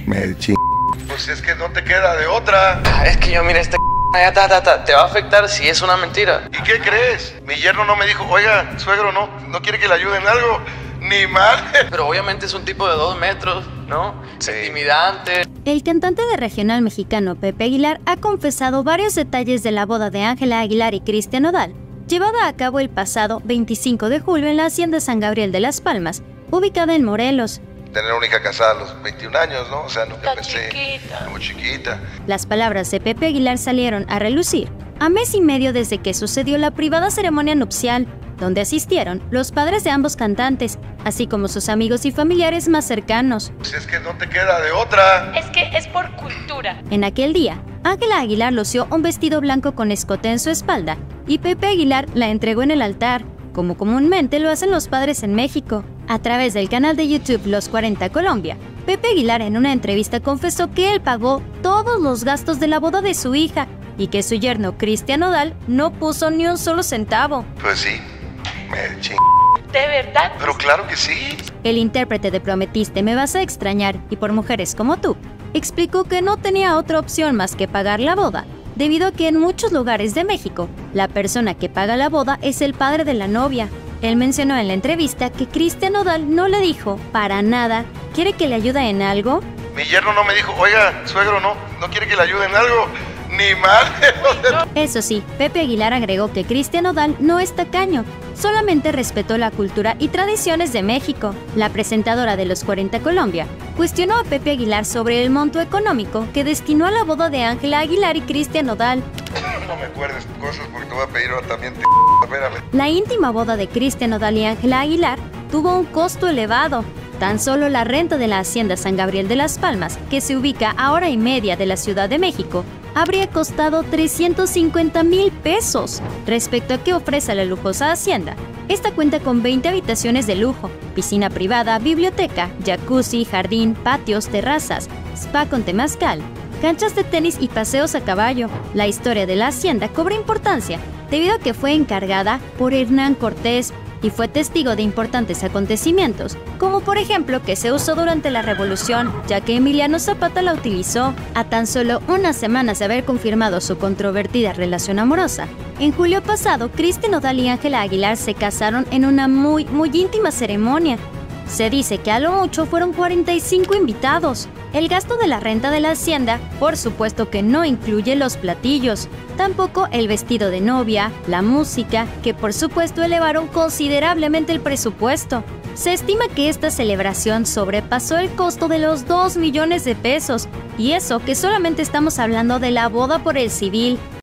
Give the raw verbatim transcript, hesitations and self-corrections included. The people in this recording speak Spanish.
Me ching... Pues es que no te queda de otra. Ah, es que yo, mira, este ya, ta, ta, ta, te va a afectar si es una mentira. ¿Y qué crees? Mi yerno no me dijo, oiga, suegro, no, no quiere que le ayude en algo. Ni mal. Pero obviamente es un tipo de dos metros, ¿no? Sí. Intimidante. El cantante de regional mexicano Pepe Aguilar ha confesado varios detalles de la boda de Ángela Aguilar y Cristian Nodal, llevada a cabo el pasado veinticinco de julio en la hacienda San Gabriel de Las Palmas, ubicada en Morelos. Tener única casada a los veintiún años, ¿no? O sea, nunca Está pensé. chiquita. Muy chiquita. Las palabras de Pepe Aguilar salieron a relucir a mes y medio desde que sucedió la privada ceremonia nupcial, donde asistieron los padres de ambos cantantes, así como sus amigos y familiares más cercanos. Pues es que no te queda de otra. Es que es por cultura. En aquel día, Ángela Aguilar lució un vestido blanco con escote en su espalda y Pepe Aguilar la entregó en el altar, como comúnmente lo hacen los padres en México. A través del canal de YouTube Los cuarenta Colombia, Pepe Aguilar en una entrevista confesó que él pagó todos los gastos de la boda de su hija y que su yerno Cristian Nodal no puso ni un solo centavo. Pues sí, me ching... ¿De verdad? Pero claro que sí. El intérprete de Prometiste me vas a extrañar y por mujeres como tú explicó que no tenía otra opción más que pagar la boda, debido a que en muchos lugares de México, la persona que paga la boda es el padre de la novia. Él mencionó en la entrevista que Cristian Nodal no le dijo, para nada, ¿quiere que le ayude en algo? Mi yerno no me dijo, oiga, suegro, no, no quiere que le ayude en algo. Ni mal. Eso sí, Pepe Aguilar agregó que Cristian Nodal no es tacaño, solamente respetó la cultura y tradiciones de México. La presentadora de Los cuarenta Colombia cuestionó a Pepe Aguilar sobre el monto económico que destinó a la boda de Ángela Aguilar y Cristian Nodal. No me acuerdes cosas porque te voy a pedir ahora también. Te... Espérame. La íntima boda de Cristian Nodal y Ángela Aguilar tuvo un costo elevado. Tan solo la renta de la hacienda San Gabriel de Las Palmas, que se ubica a hora y media de la Ciudad de México, habría costado trescientos cincuenta mil pesos. Respecto a qué ofrece la lujosa hacienda, esta cuenta con veinte habitaciones de lujo, piscina privada, biblioteca, jacuzzi, jardín, patios, terrazas, spa con temazcal, canchas de tenis y paseos a caballo. La historia de la hacienda cobra importancia debido a que fue encargada por Hernán Cortés y fue testigo de importantes acontecimientos, como por ejemplo que se usó durante la Revolución, ya que Emiliano Zapata la utilizó. A tan solo unas semanas de haber confirmado su controvertida relación amorosa, en julio pasado, Cristian Nodal y Ángela Aguilar se casaron en una muy, muy íntima ceremonia. Se dice que a lo mucho fueron cuarenta y cinco invitados. El gasto de la renta de la hacienda, por supuesto que no incluye los platillos, tampoco el vestido de novia, la música, que por supuesto elevaron considerablemente el presupuesto. Se estima que esta celebración sobrepasó el costo de los dos millones de pesos, y eso que solamente estamos hablando de la boda por el civil.